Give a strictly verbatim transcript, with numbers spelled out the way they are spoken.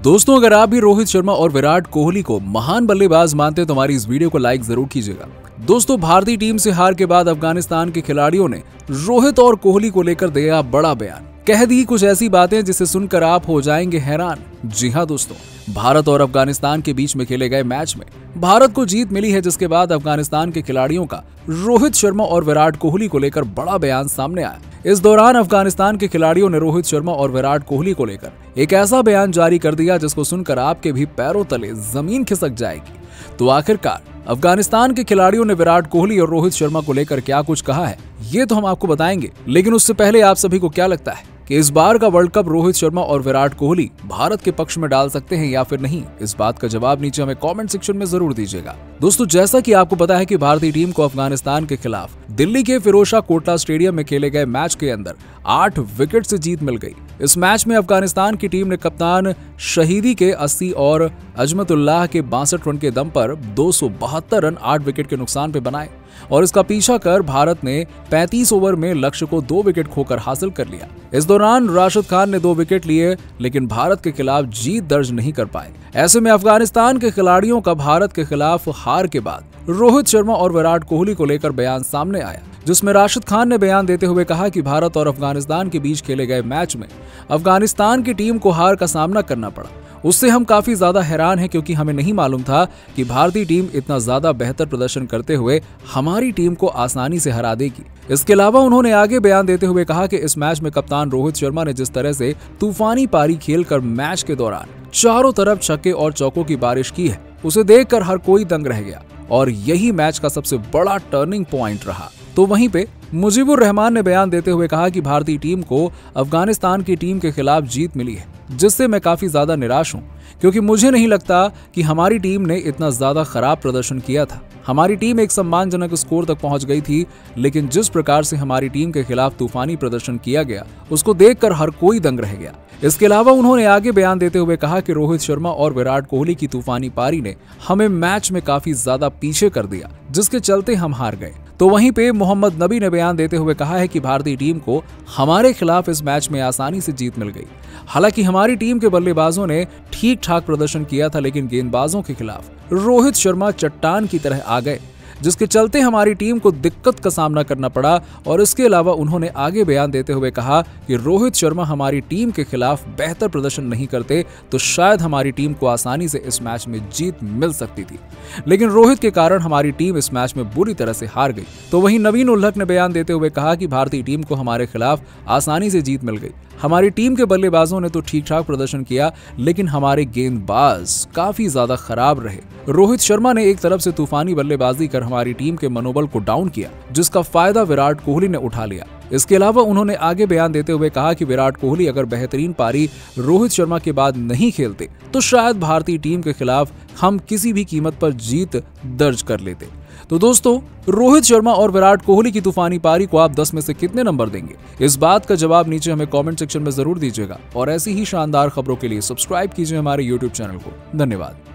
दोस्तों, अगर आप भी रोहित शर्मा और विराट कोहली को महान बल्लेबाज मानते हैं तो हमारी इस वीडियो को लाइक जरूर कीजिएगा। दोस्तों, भारतीय टीम से हार के बाद अफगानिस्तान के खिलाड़ियों ने रोहित और कोहली को लेकर दिया बड़ा बयान। कह दी कुछ ऐसी बातें जिसे सुनकर आप हो जाएंगे हैरान। जी हां दोस्तों, भारत और अफगानिस्तान के बीच में खेले गए मैच में भारत को जीत मिली है, जिसके बाद अफगानिस्तान के खिलाड़ियों का रोहित शर्मा और विराट कोहली को लेकर बड़ा बयान सामने आया। इस दौरान अफगानिस्तान के खिलाड़ियों ने रोहित शर्मा और विराट कोहली को लेकर एक ऐसा बयान जारी कर दिया जिसको सुनकर आपके भी पैरों तले जमीन खिसक जाएगी। तो आखिरकार अफगानिस्तान के खिलाड़ियों ने विराट कोहली और रोहित शर्मा को लेकर क्या कुछ कहा है, ये तो हम आपको बताएंगे। लेकिन उससे पहले आप सभी को क्या लगता है कि इस बार का वर्ल्ड कप रोहित शर्मा और विराट कोहली भारत के पक्ष में डाल सकते हैं या फिर नहीं? इस बात का जवाब नीचे हमें कमेंट सेक्शन में जरूर दीजिएगा। दोस्तों, जैसा कि आपको पता है कि भारतीय टीम को अफगानिस्तान के खिलाफ दिल्ली के फिरोजशाह कोटला स्टेडियम में खेले गए मैच के अंदर आठ विकेट से जीत मिल गई। इस मैच में अफगानिस्तान की टीम ने कप्तान शहीदी के अस्सी और अजमतुल्लाह के बासठ रन के दम पर दो सौ बहत्तर रन आठ विकेट के नुकसान पे बनाए और इसका पीछा कर भारत ने पैंतीस ओवर में लक्ष्य को दो विकेट खोकर हासिल कर लिया। इस दौरान राशिद खान ने दो विकेट लिए, लेकिन भारत के खिलाफ जीत दर्ज नहीं कर पाए। ऐसे में अफगानिस्तान के खिलाड़ियों का भारत के खिलाफ हार के बाद रोहित शर्मा और विराट कोहली को लेकर बयान सामने आया, जिसमें राशिद खान ने बयान देते हुए कहा कि भारत और अफगानिस्तान के बीच खेले गए मैच में अफगानिस्तान की टीम को हार का सामना करना पड़ा। उससे हम काफी ज्यादा हैरान हैं, क्योंकि हमें नहीं मालूम था कि भारतीय टीम इतना ज्यादा बेहतर प्रदर्शन करते हुए हमारी टीम को आसानी से हरा देगी। इसके अलावा उन्होंने आगे बयान देते हुए कहा कि इस मैच में कप्तान रोहित शर्मा ने जिस तरह से तूफानी पारी खेलकर मैच के दौरान चारों तरफ छक्के और चौकों की बारिश की है, उसे देखकर हर कोई दंग रह गया और यही मैच का सबसे बड़ा टर्निंग पॉइंट रहा। तो वहीं पे मुजीबुर रहमान ने बयान देते हुए कहा कि भारतीय टीम को अफगानिस्तान की टीम के खिलाफ जीत मिली है, जिससे मैं काफी ज्यादा निराश हूं, क्योंकि मुझे नहीं लगता कि हमारी टीम ने इतना ज्यादा खराब प्रदर्शन किया था। हमारी टीम एक सम्मानजनक स्कोर तक पहुंच गई थी, लेकिन जिस प्रकार से हमारी टीम के खिलाफ तूफानी प्रदर्शन किया गया, उसको देखकर हर कोई दंग रह गया। इसके अलावा उन्होंने आगे बयान देते हुए कहा कि रोहित शर्मा और विराट कोहली की तूफानी पारी ने हमें मैच में काफी ज्यादा पीछे कर दिया, जिसके चलते हम हार गए। तो वहीं पे मोहम्मद नबी ने बयान देते हुए कहा है कि भारतीय टीम को हमारे खिलाफ इस मैच में आसानी से जीत मिल गई। हालांकि हमारी टीम के बल्लेबाजों ने ठीक ठाक प्रदर्शन किया था, लेकिन गेंदबाजों के खिलाफ रोहित शर्मा चट्टान की तरह आ गए, जिसके चलते हमारी टीम को दिक्कत का सामना करना पड़ा। और इसके अलावा उन्होंने आगे बयान देते हुए कहा कि रोहित शर्मा हमारी टीम के खिलाफ बेहतर प्रदर्शन नहीं करते तो शायद हमारी टीम को आसानी से इस मैच में जीत मिल सकती थी, लेकिन रोहित के कारण हमारी टीम इस मैच में बुरी तरह से हार गई। तो वहीं नवीन उल हक ने बयान देते हुए कहा कि भारतीय टीम को हमारे खिलाफ आसानी से जीत मिल गई। हमारी टीम के बल्लेबाजों ने तो ठीक ठाक प्रदर्शन किया, लेकिन हमारे गेंदबाज काफी ज्यादा खराब रहे। रोहित शर्मा ने एक तरफ से तूफानी बल्लेबाजी कर हमारी टीम के मनोबल को डाउन किया, जिसका फायदा विराट कोहली ने उठा लिया। इसके अलावा उन्होंने आगे बयान देते हुए कहा कि विराट कोहली अगर बेहतरीन पारी रोहित शर्मा के बाद नहीं खेलते तो शायद भारतीय टीम के खिलाफ हम किसी भी कीमत पर जीत दर्ज कर लेते। तो दोस्तों, रोहित शर्मा और विराट कोहली की तूफानी पारी को आप दस में से कितने नंबर देंगे? इस बात का जवाब नीचे हमें कमेंट सेक्शन में जरूर दीजिएगा और ऐसी ही शानदार खबरों के लिए सब्सक्राइब कीजिए हमारे यूट्यूब चैनल को। धन्यवाद।